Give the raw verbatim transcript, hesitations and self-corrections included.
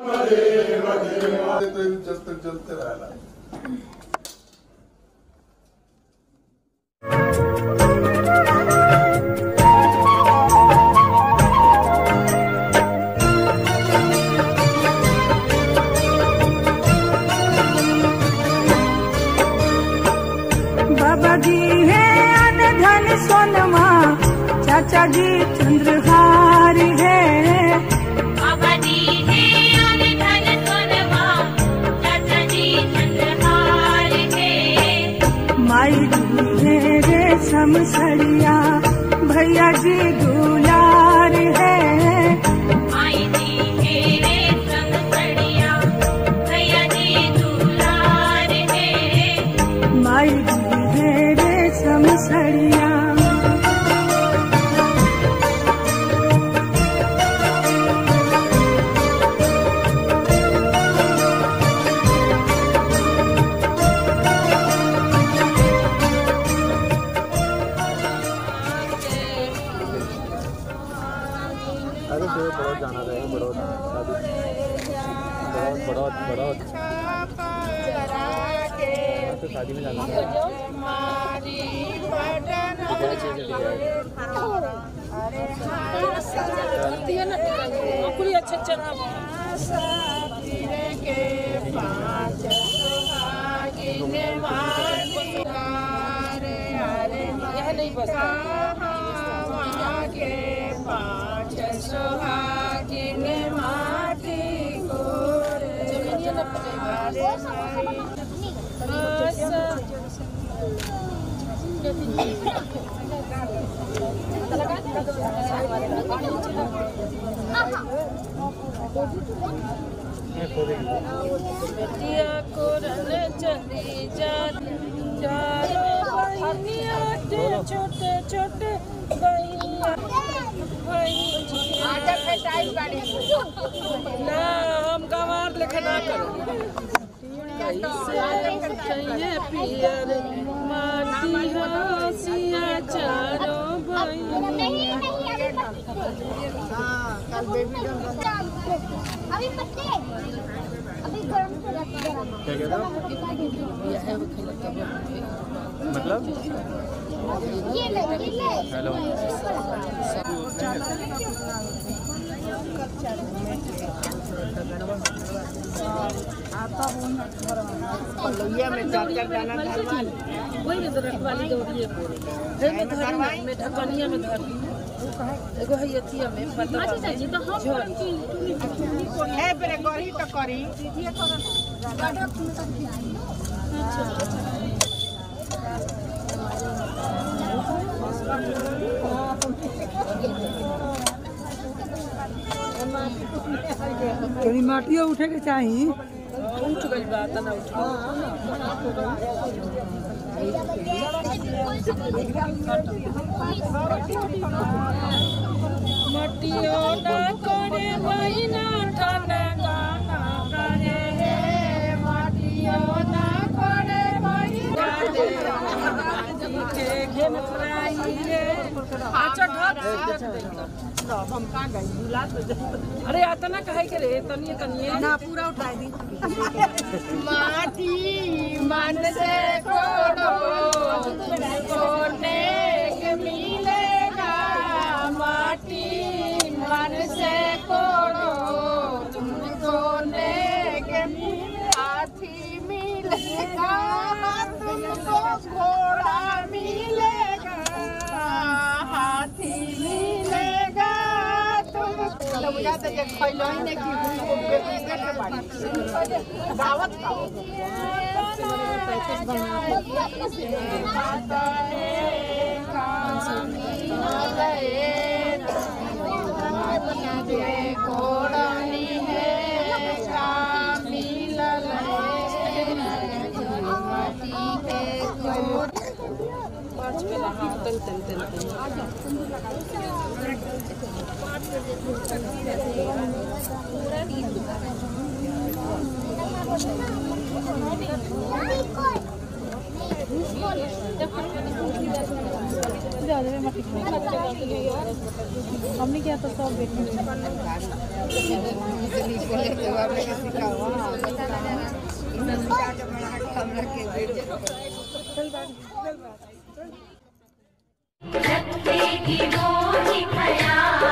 चलते चलते रहना। बाबा जी है अन धन सोनमा, चाचा जी चंद्रहार है। बाबा जी है अन धन सोनमा, चाचा जी चंद्रहार है। माई जी है रेशम सड़िया, भैया जी दुलार है। माई जी है रेशम सड़िया, भैया जी दुलार है। माई जी है रेशम सड़िया। अरे तो बड़ा जाना रहेगा, बड़ा शादी बड़ा बड़ा तो शादी में जाना है। यह नहीं बसता सुहागिन माटी को बेटिया को रन चली जा, चारों बहनिया छोटे छोटे बहनिया ना हम गंवार लेके ना करो। पियर माटी हसिया चारों बहनिया। अभी पत्ते अभी गरम से रखा मतलब ये ले ये ले हेलो आता हूँ पलैया में जाकर जाना धरवान वही में रखवाली दौड़िए पूरे है में धरवाई में ढकनिया में धर एगो है यथिया में पता अच्छा जी तो हम है बरे गरी तो करी सीधे करो कहीं माटिया उठे के चाहिए। उठ गई बात ना उठ मटियो ना करे महीना ठंडा गाना करे हे मटियो ना करे महीना के घेन फ्राई रे अच्छा ढक हम का गई बुला तो अरे आतना कहे के रे तनिए तनिए ना पूरा उठा दी माटी मन से कोड़ो कोने के मिलेगा माटी मन से कोड़ो तुमको के हाथी मिलेगा तुमको घोड़ा मिलेगा हाथी मिलेगा तुमको बुझाते जे खइलो ही नहीं कि बेटे के बाड़ी दावत का पैकेट बना घोड़नी है मिलल पाँच पे लगा तन तन तन हमने क्या तो सब देखने रखेगी मोही खयाल